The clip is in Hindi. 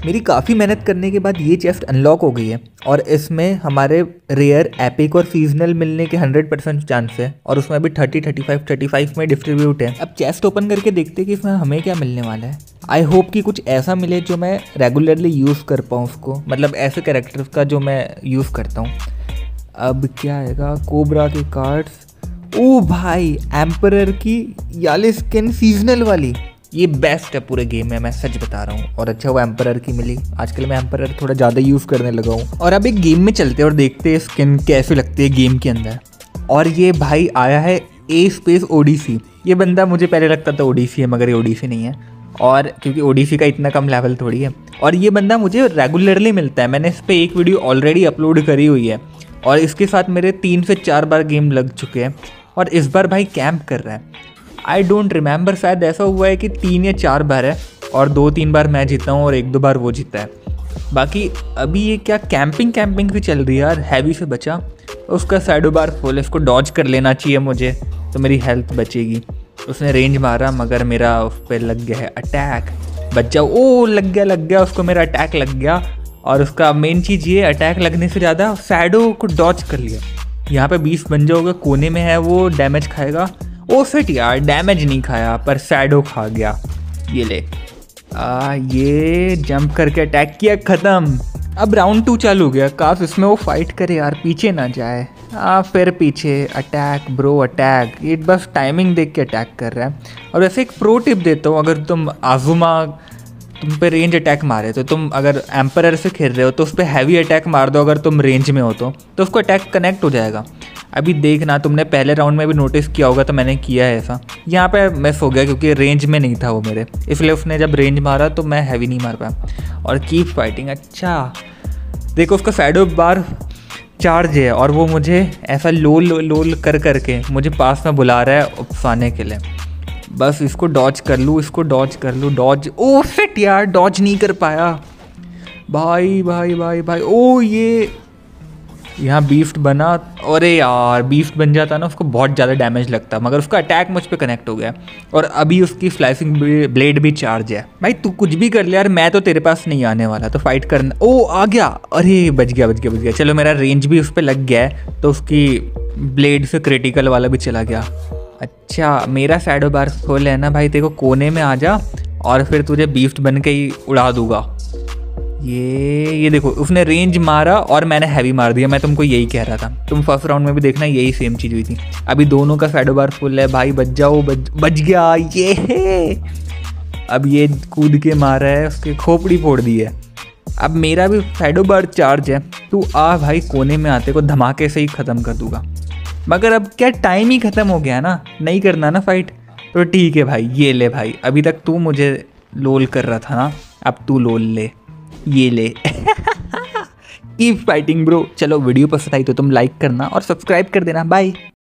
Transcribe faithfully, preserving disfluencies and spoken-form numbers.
मेरी काफ़ी मेहनत करने के बाद ये चेस्ट अनलॉक हो गई है और इसमें हमारे रेयर एपिक और सीजनल मिलने के हंड्रेड परसेंट चांस है और उसमें भी thirty thirty five thirty five में डिस्ट्रीब्यूट है। अब चेस्ट ओपन करके देखते हैं कि इसमें हमें क्या मिलने वाला है। आई होप कि कुछ ऐसा मिले जो मैं रेगुलरली यूज़ कर पाऊँ उसको, मतलब ऐसे कैरेक्टर्स का जो मैं यूज़ करता हूँ। अब क्या आएगा, कोबरा के कार्ड्स, ओ भाई एम्परर की याले स्किन सीजनल वाली, ये बेस्ट है पूरे गेम में, मैं सच बता रहा हूँ। और अच्छा वो एम्परर की मिली, आजकल मैं एम्परर थोड़ा ज़्यादा यूज़ करने लगा हूँ। और अब एक गेम में चलते हैं और देखते हैं स्किन कैसे लगती है गेम के अंदर। और ये भाई आया है ए स्पेस ओडीसी। ये बंदा मुझे पहले लगता था ओडीसी है, मगर ये ओडीसी नहीं है, और क्योंकि ओडीसी का इतना कम लेवल थोड़ी है। और ये बंदा मुझे रेगुलरली मिलता है, मैंने इस पर एक वीडियो ऑलरेडी अपलोड करी हुई है और इसके साथ मेरे तीन से चार बार गेम लग चुके हैं। और इस बार भाई कैंप कर रहा है। आई डोंट रिमेंबर, शायद ऐसा हुआ है कि तीन या चार बार है और दो तीन बार मैं जीता हूँ और एक दो बार वो जीता है। बाकी अभी ये क्या कैंपिंग कैंपिंग भी चल रही है यार, हैवी से बचा। उसका शैडो बार फुल, इसको डॉज कर लेना चाहिए मुझे तो मेरी हेल्थ बचेगी। उसने रेंज मारा मगर मेरा उस पर लग गया है अटैक। बच जाओ, ओ लग गया लग गया उसको, मेरा अटैक लग गया। और उसका मेन चीज़ ये, अटैक लगने से ज़्यादा शैडो को डॉज कर लिया। यहाँ पे बीस बन जाओगे, कोने में है वो, डैमेज खाएगा। ओ फिट यार, डैमेज नहीं खाया पर शैडो खा गया। ये ले आ, ये जंप करके अटैक किया, ख़त्म। अब राउंड टू चालू हो गया, काश इसमें वो फाइट करे यार, पीछे ना जाए। आ, फिर पीछे अटैक ब्रो अटैक, ये बस टाइमिंग देख के अटैक कर रहा है। और वैसे एक प्रो टिप देता हूँ, अगर तुम आजुमा तुम पे रेंज अटैक मारे तो तुम अगर एम्परर से खेल रहे हो तो उस पर हैवी अटैक मार दो, अगर तुम रेंज में हो तो तो उसको अटैक कनेक्ट हो जाएगा। अभी देखना, तुमने पहले राउंड में भी नोटिस किया होगा तो मैंने किया है ऐसा। यहाँ पे मिस हो गया क्योंकि रेंज में नहीं था वो मेरे, इसलिए उसने जब रेंज मारा तो मैं हैवी नहीं मार पाया। और कीप फाइटिंग। अच्छा देखो उसका शैडो बार चार्ज है और वो मुझे ऐसा लोल लोल कर करके मुझे पास में बुला रहा है उकसाने के लिए। बस इसको डॉज कर लूँ, इसको डॉज कर लूँ, डॉज। ओ फिट यार, डॉज नहीं कर पाया भाई भाई भाई भाई। ओ ये यहाँ बीफ्ट बना, अरे यार बीफ्ट बन जाता ना उसको बहुत ज़्यादा डैमेज लगता, मगर उसका अटैक मुझ पे कनेक्ट हो गया। और अभी उसकी स्लाइसिंग ब्लेड भी चार्ज है। भाई तू कुछ भी कर ले यार, मैं तो तेरे पास नहीं आने वाला, तो फाइट करना। ओ आ गया, अरे बच गया बच गया बच गया। चलो मेरा रेंज भी उस पर लग गया है तो उसकी ब्लेड से क्रिटिकल वाला भी चला गया। अच्छा मेरा शैडो बार फुल है ना भाई, तेरे को कोने में आ जा और फिर तुझे बीफ्ट बन के ही उड़ा दूंगा। ये ये देखो उसने रेंज मारा और मैंने हैवी मार दिया। मैं तुमको यही कह रहा था, तुम फर्स्ट राउंड में भी देखना यही सेम चीज़ हुई थी। अभी दोनों का शैडो बार फुल है भाई, बच जाओ, बच बच गया ये। अब ये कूद के मारा है, उसकी खोपड़ी फोड़ दी है। अब मेरा भी शैडो बार चार्ज है, तू आ भाई कोने में आते को धमाके से ही ख़त्म कर दूंगा। मगर अब क्या टाइम ही ख़त्म हो गया ना, नहीं करना ना फाइट, तो ठीक है भाई। ये ले भाई, अभी तक तू मुझे लोल कर रहा था ना, अब तू लोल ले, ये ले। Keep fighting bro. चलो वीडियो पसंद आई तो तुम लाइक करना और सब्सक्राइब कर देना। बाय।